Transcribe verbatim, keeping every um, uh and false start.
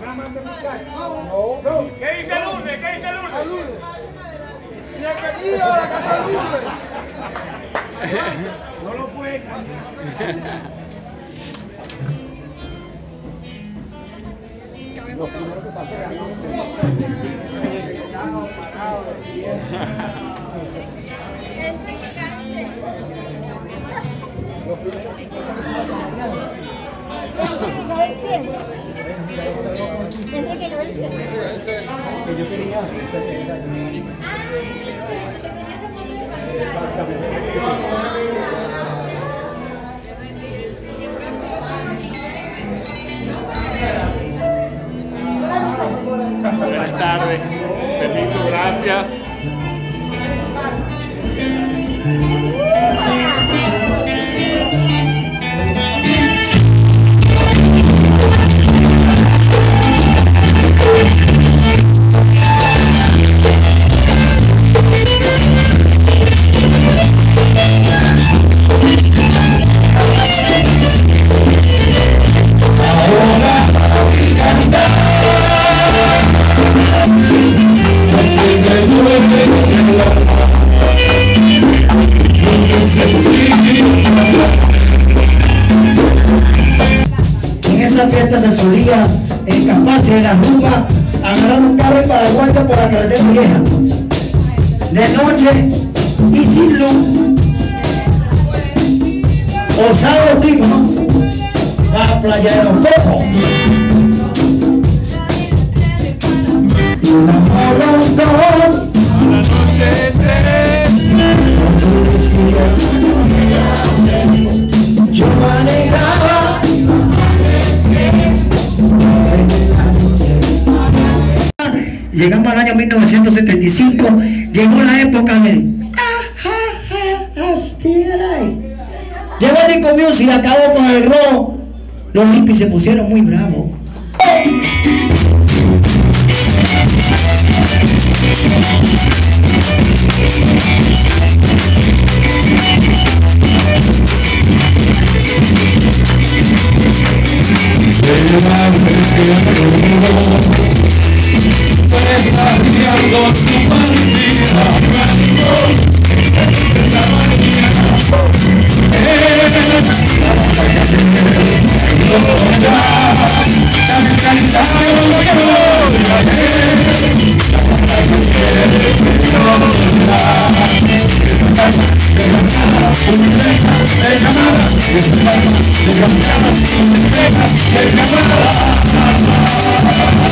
¿Qué dice Lourdes? ¿Qué dice Lourdes? Bienvenido a la casa de Lourdes. No lo puede cambiar. Lo primero que pasó era Lo primero que yo quería Buenas tardes, permiso, gracias. En esa fiesta se solía escaparse de la rumba, agarrar un carro y para la vuelta por la carretera vieja. De noche y sin luz. Osado tipo, ¿no? La playa de los cocos. Los dos. La noche estés. Yo manejaba. Llegamos al año mil novecientos setenta y cinco, llegó la época de llegó el disco music, acabó con el rock, los hippies se pusieron muy bravos. Desgraciada, desgraciada, desgraciada.